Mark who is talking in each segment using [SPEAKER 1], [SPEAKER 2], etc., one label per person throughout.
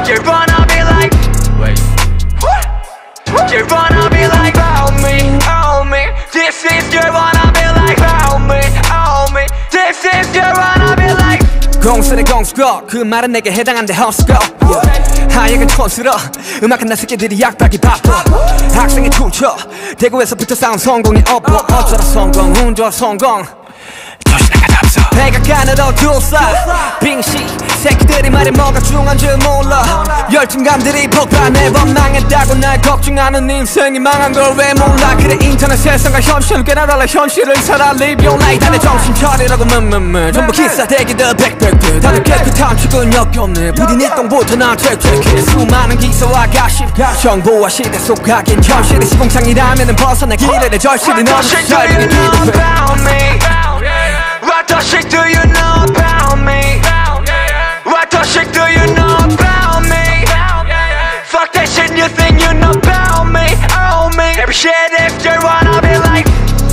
[SPEAKER 1] You wanna be like, wait. You wanna be like, oh me, oh me. This is you wanna be like, oh me, oh me. This is you wanna be like.
[SPEAKER 2] 공수네 공수고 그 말은 내게 해당한데 헛수고 하얘가 촌스러 음악한 나 새끼들이 약박이 바빠 학생의 툴쳐 대구에서부터 싸운 성공의 업보 어쩌라 성공 운 좋아 성공 조신하게 답서 배가 가늘어 둘러싸 빙시 새끼들이 말해 뭐가 중요한 줄 몰라 열등감들이 폭발 매번 망했다고 날 걱정하는 인생이 망한 걸 왜 몰라 그래 인터넷 세상과 현실을 꽤나 달라 현실을 살아 live your life 다들 정신 차리라고 전부 기사대기들 백백들 다들 깨끗한 출근력 없네 부딘 일동부터 난 퇴퇴해 수많은 기사와 가십 정보와 시대 속 하긴 현실의 시공창이라면은 벗어나 길에 절실히 너무 살리는 기대
[SPEAKER 1] What the shit do you know about me? What the shit do you know about me? Fuck that shit you think you know about me, oh me. Every shit if you wanna be like,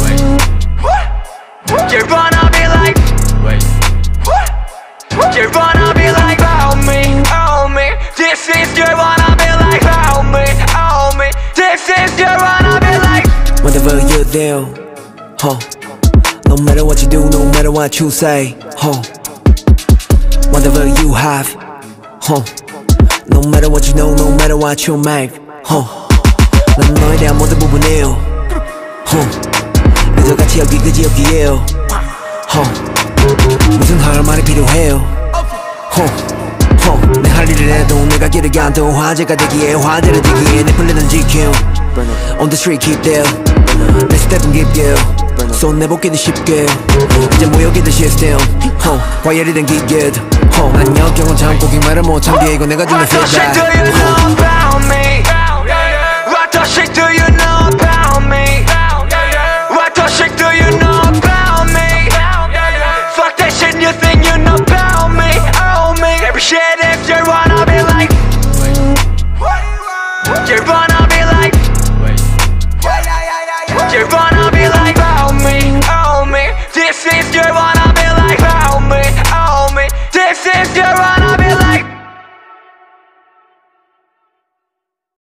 [SPEAKER 1] you wanna be like, you wanna be like, oh me, oh me. This is you wanna be like, oh me, oh me. This is you wanna be like.
[SPEAKER 2] Whatever you do, no matter what you do, no matter what you say, whatever you have, no matter what you know, no matter what you make, 난 너에 대한 모든 부분이에요. 그저 같이 여기에요. 무슨 할 말이 필요해요. 내 할 일을 해도 내가 길을 가도 화제가 되기에 화제를 되기에 내 플랜은 GQ On the street keep there 내 스텝은 깊게 손 내보기는 쉽게 이제 모여기는 시스템 과열이 된 기계 난 역경은 참고 긴 말을 못 참게 이거 내가 주는 feedback.
[SPEAKER 1] What the shit do you know about me?